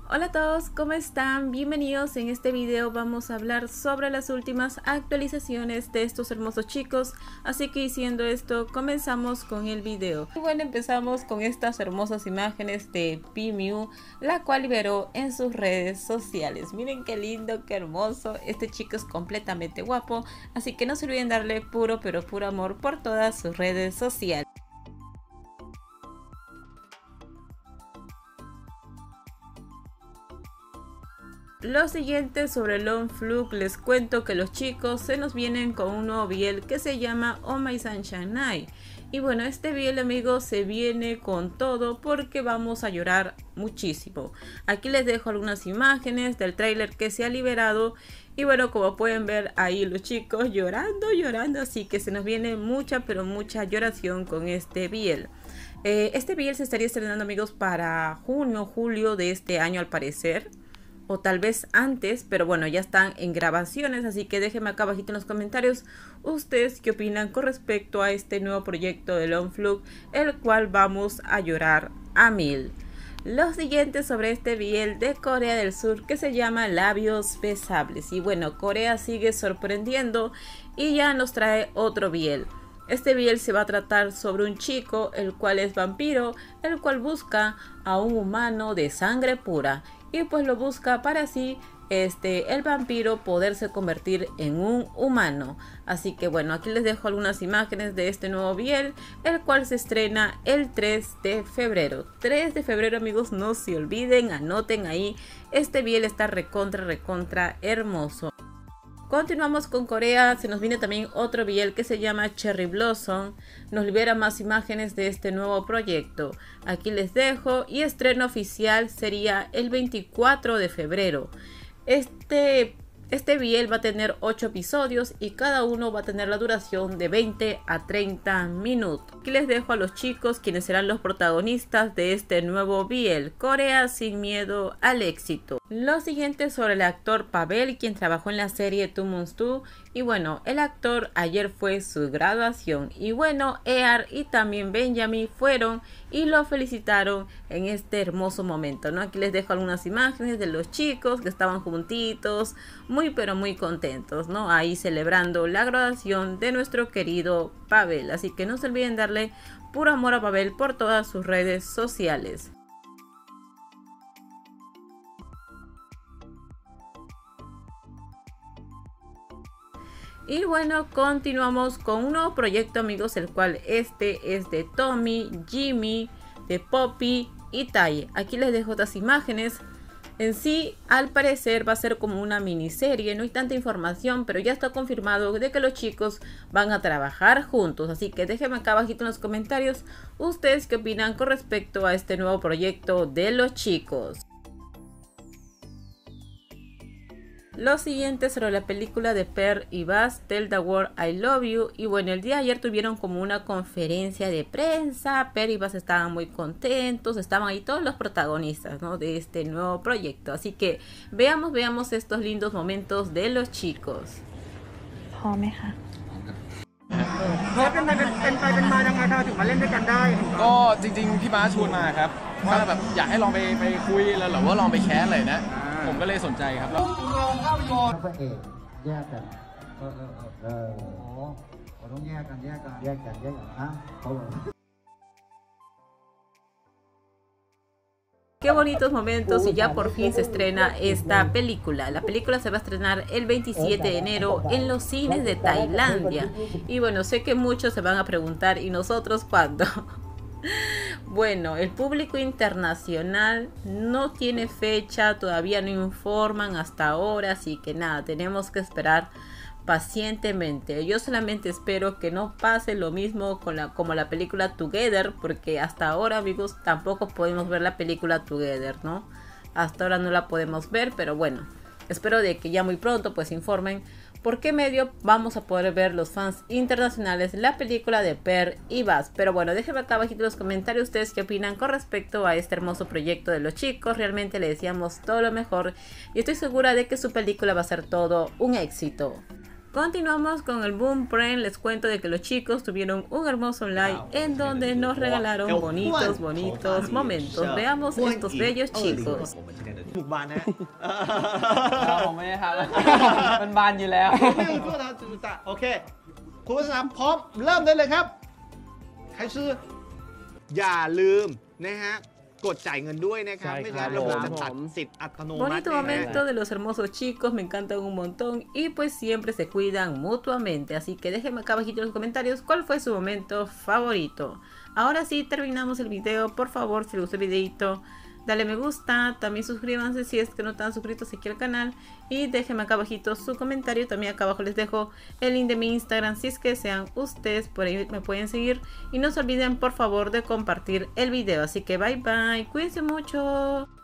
Hola a todos, ¿cómo están? Bienvenidos. En este video vamos a hablar sobre las últimas actualizaciones de estos hermosos chicos, así que diciendo esto, comenzamos con el video. Y bueno, empezamos con estas hermosas imágenes de Pimiu, la cual liberó en sus redes sociales. Miren qué lindo, qué hermoso, este chico es completamente guapo, así que no se olviden darle puro pero puro amor por todas sus redes sociales. Lo siguiente sobre Long Fluke, les cuento que los chicos se nos vienen con un nuevo BL que se llama Oh My Sunshine Night. Y bueno, este BL, amigos, se viene con todo porque vamos a llorar muchísimo. Aquí les dejo algunas imágenes del tráiler que se ha liberado. Y bueno, como pueden ver ahí los chicos llorando, así que se nos viene mucha pero mucha lloración con este BL. Este BL se estaría estrenando, amigos, para junio, julio de este año al parecer, o tal vez antes, pero bueno, ya están en grabaciones, así que déjenme acá abajito en los comentarios ustedes qué opinan con respecto a este nuevo proyecto de Long Fluke, el cual vamos a llorar a mil. Lo siguiente sobre este BL de Corea del Sur que se llama Labios Besables. Y bueno, Corea sigue sorprendiendo y ya nos trae otro BL. Este BL se va a tratar sobre un chico el cual es vampiro, el cual busca a un humano de sangre pura y pues lo busca para así el vampiro poderse convertir en un humano. Así que bueno, aquí les dejo algunas imágenes de este nuevo BL, el cual se estrena el 3 de febrero. 3 de febrero, amigos, no se olviden, anoten ahí, este BL está recontra hermoso. Continuamos con Corea, se nos viene también otro BL que se llama Cherry Blossom, nos libera más imágenes de este nuevo proyecto. Aquí les dejo y estreno oficial sería el 24 de febrero. Este BL va a tener 8 episodios y cada uno va a tener la duración de 20 a 30 minutos. Aquí les dejo a los chicos quienes serán los protagonistas de este nuevo BL, Corea sin miedo al éxito. Lo siguiente sobre el actor Pavel, quien trabajó en la serie Two Moons 2. Y bueno, el actor ayer fue su graduación. Y bueno, Ear y también Benjamin fueron y lo felicitaron en este hermoso momento, ¿no? Aquí les dejo algunas imágenes de los chicos que estaban juntitos, muy pero muy contentos, ¿no? Ahí celebrando la graduación de nuestro querido Pavel. Así que no se olviden darle puro amor a Pavel por todas sus redes sociales. Y bueno, continuamos con un nuevo proyecto, amigos, el cual este es de Tommy, Jimmy, de Poppy y Tai. Aquí les dejo estas imágenes. En sí, al parecer va a ser como una miniserie, no hay tanta información, pero ya está confirmado de que los chicos van a trabajar juntos. Así que déjenme acá abajito en los comentarios ustedes qué opinan con respecto a este nuevo proyecto de los chicos. Lo siguiente sobre la película de Per y Bas, Tell the World I Love You. Y bueno, el día de ayer tuvieron como una conferencia de prensa. Per y Bas estaban muy contentos, estaban ahí todos los protagonistas, ¿no?, de este nuevo proyecto. Así que veamos estos lindos momentos de los chicos. พอไหมคะถึงมาเล่นด้วยกันได้ก็จริงๆพี่ม้าชวนมาครับว่าแบบอยากให้ลองไปคุยแล้วหรือว่าลองไปแคสเลยนะผมก็เลยสนใจครับแล้วพระเอกแยกกันต้องแยกกันฮะเขาบอก Qué bonitos momentos y ya por fin se estrena esta película. La película se va a estrenar el 27 de enero en los cines de Tailandia. Y bueno, sé que muchos se van a preguntar, ¿y nosotros cuándo? Bueno, el público internacional no tiene fecha, todavía no informan hasta ahora, así que nada, tenemos que esperar pacientemente. Yo solamente espero que no pase lo mismo como la película Together, porque hasta ahora, amigos, tampoco podemos ver la película Together, ¿no? Hasta ahora no la podemos ver, pero bueno, espero de que ya muy pronto pues informen por qué medio vamos a poder ver los fans internacionales la película de Per y Bas. Pero bueno, déjenme acá abajito en los comentarios ustedes qué opinan con respecto a este hermoso proyecto de los chicos. Realmente le deseamos todo lo mejor y estoy segura de que su película va a ser todo un éxito. Continuamos con el Boom Prank. Les cuento de que los chicos tuvieron un hermoso live en donde nos regalaron bonitos momentos. Veamos estos bellos chicos. ถูกบานนะผมไม่ได้ทำมันบานอยู่แล้วไม่ต้องพูดนะจุดตาโอเคคุณวัฒนาพร้อมเริ่มได้เลยครับใครซื้ออย่าลืมนะฮะกดจ่ายเงินด้วยนะครับไม่งั้นระบบจะตัดสิทธิ์อัตโนมัติ Bonito momento de los hermosos chicos, me encantan un montón y pues siempre se cuidan mutuamente. Así que déjenme acá abajito en los comentarios cuál fue su momento favorito. Ahora sí, terminamos el video. Por favor, si les gustó el videito, dale me gusta, también suscríbanse si es que no están suscritos aquí al canal y déjenme acá abajito su comentario. También acá abajo les dejo el link de mi Instagram si es que sean ustedes, por ahí me pueden seguir y no se olviden por favor de compartir el video. Así que bye bye, cuídense mucho.